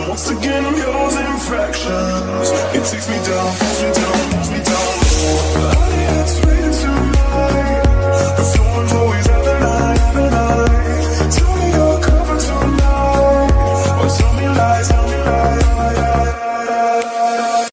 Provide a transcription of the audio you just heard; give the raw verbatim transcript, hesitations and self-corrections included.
Once again I'm yours in fractions. It takes me down, pulls me down.